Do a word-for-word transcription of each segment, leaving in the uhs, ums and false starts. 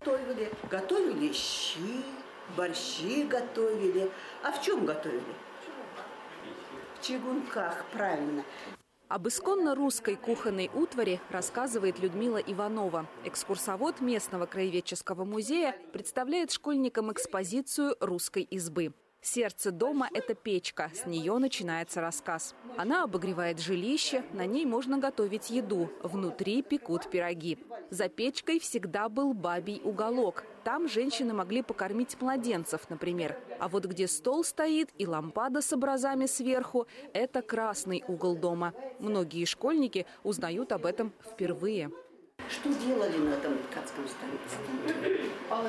Готовили, готовили щи, борщи готовили. А в чем готовили? В чугунках, правильно. Об исконно русской кухонной утвари рассказывает Людмила Иванова. Экскурсовод местного краеведческого музея представляет школьникам экспозицию русской избы. Сердце дома – это печка, с нее начинается рассказ. Она обогревает жилище, на ней можно готовить еду, внутри пекут пироги. За печкой всегда был бабий уголок. Там женщины могли покормить младенцев, например. А вот где стол стоит и лампада с образами сверху – это красный угол дома. Многие школьники узнают об этом впервые. Что делали на этом ткацком столе?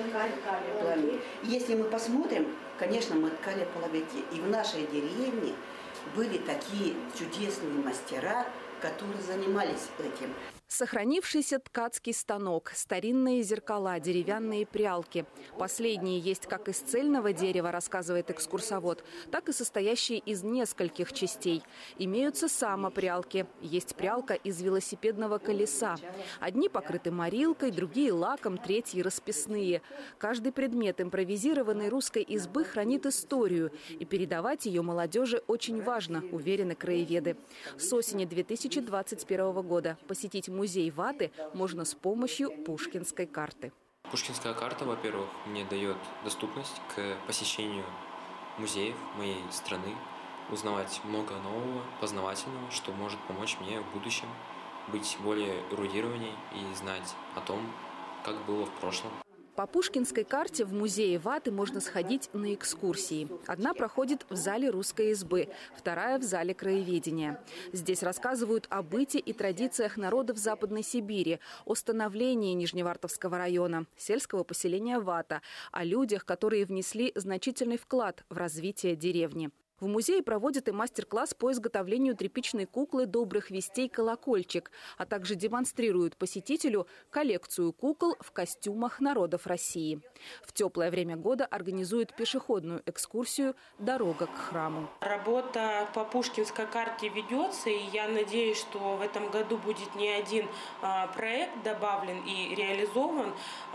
Если мы посмотрим, конечно, мы ткали половики. И в нашей деревне были такие чудесные мастера, которые занимались этим. Сохранившийся ткацкий станок, старинные зеркала, деревянные прялки. Последние есть как из цельного дерева, рассказывает экскурсовод, так и состоящие из нескольких частей. Имеются самопрялки. Есть прялка из велосипедного колеса. Одни покрыты морилкой, другие лаком, третьи расписные. Каждый предмет импровизированной русской избы хранит историю. И передавать ее молодежи очень важно, уверены краеведы. С осени две тысячи двадцать первого года посетить музей ваты можно с помощью Пушкинской карты. Пушкинская карта, во-первых, мне дает доступность к посещению музеев моей страны, узнавать много нового, познавательного, что может помочь мне в будущем быть более эрудированней и знать о том, как было в прошлом. По Пушкинской карте в музее ваты можно сходить на экскурсии. Одна проходит в зале русской избы, вторая в зале краеведения. Здесь рассказывают о быте и традициях народов Западной Сибири, о становлении Нижневартовского района, сельского поселения Вата, о людях, которые внесли значительный вклад в развитие деревни. В музее проводят и мастер-класс по изготовлению тряпичной куклы «Добрых вестей» «Колокольчик», а также демонстрируют посетителю коллекцию кукол в костюмах народов России. В теплое время года организуют пешеходную экскурсию «Дорога к храму». Работа по Пушкинской карте ведется, и я надеюсь, что в этом году будет не один проект добавлен и реализован.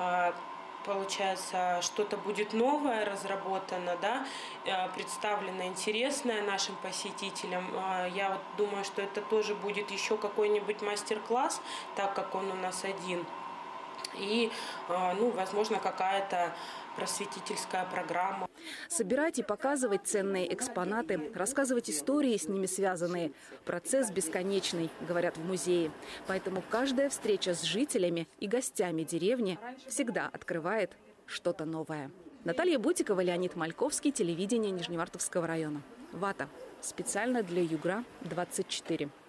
Получается, что-то будет новое разработано, да, представлено интересное нашим посетителям. Я вот думаю, что это тоже будет еще какой-нибудь мастер-класс, так как он у нас один. И, ну, возможно, какая-то просветительская программа. Собирать и показывать ценные экспонаты, рассказывать истории, с ними связанные. Процесс бесконечный, говорят в музее. Поэтому каждая встреча с жителями и гостями деревни всегда открывает что-то новое. Наталья Бутикова, Леонид Мальковский, телевидение Нижневартовского района. Вата. Специально для Югра двадцать четыре.